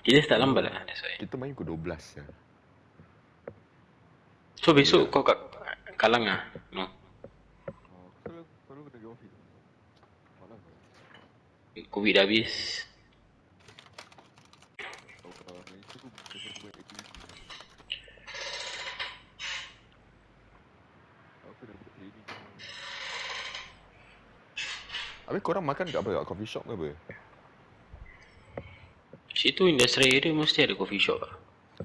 Kita start lambat lah, that's why. Kita main pukul 12 ya. So besok kau kat Kallang lah? No. Selalu kena pergi office. Malam ke? Covid dah habis. Main tu aku biasa buat activity. Aku dah buat training. Habis korang makan kat apa? Kat coffee shop ke apa? Situ industrial area mesti ada coffee shop lah.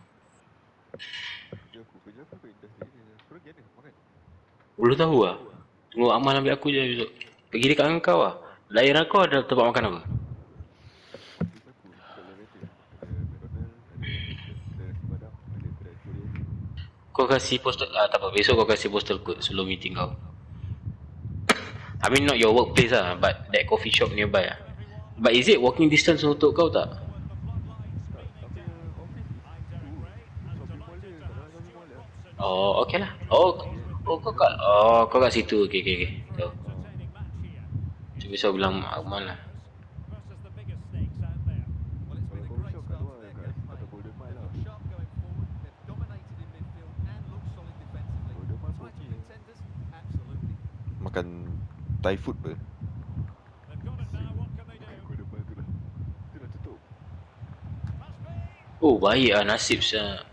Kerja aku kat industri ni. Korang pergi mana makan? Belum tahu lah. Tunggu Amal ambil aku je besok. Pergi dekat dengan kau lah. Daerah kau ada tempat makan apa? Office aku dekat Lavender. Ada McDonald, ada nasi padang, ada kedai Korean. Kau kasih postal, tak apa, besok kau kasih postal code sebelum meeting kau. I mean not your workplace lah, but that coffee shop nearby lah. But is it walking distance untuk kau tak? Tak, aku punya office is tu shopping mall dia. Kat dalam shopping mall dia. Oh, okay lah. Kau kat situ. Okay. Tahu. Cuba saya bilang Amal lah. Kalau coffee shop kat luar kat atas Golden Mile lah. Golden Mile pun okey. Makan Thai food ber. Golden Mile tu lah. Tu dah tutup. Oh, baik lah nasib saya.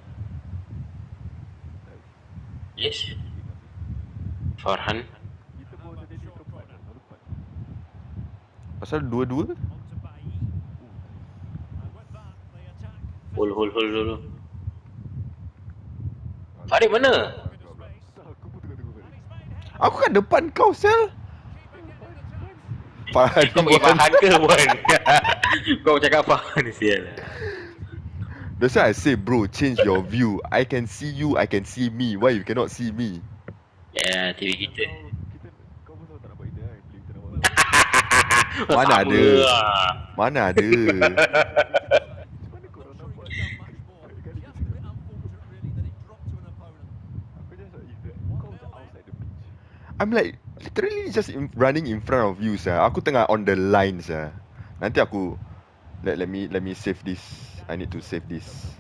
Yes. Farhan. Kita bawa tadi keempat dah. Baru 4. Pasal dua-dua? Hold dulu. Farid mana? Aku pun tengah tengok Farid. Aku kat depan kau, Sel. Farhan Kau pergi Farhan ke pun? Kau cakap Farhan sial. That's why I say, bro, change your view. I can see you, I can see me. Why you cannot see me? Ya, TV kita. Kau pun tak nampak kita kan? Bila kita nampak. Mana ada? Mana ada? Mana korang nampak? Kali-kali kita cakap. Aku just like, kau macam outside the pitch. I'm like, literally just running in front of you, sah. Aku tengah on the line, sah. Nanti aku, let me save this. I need to save this.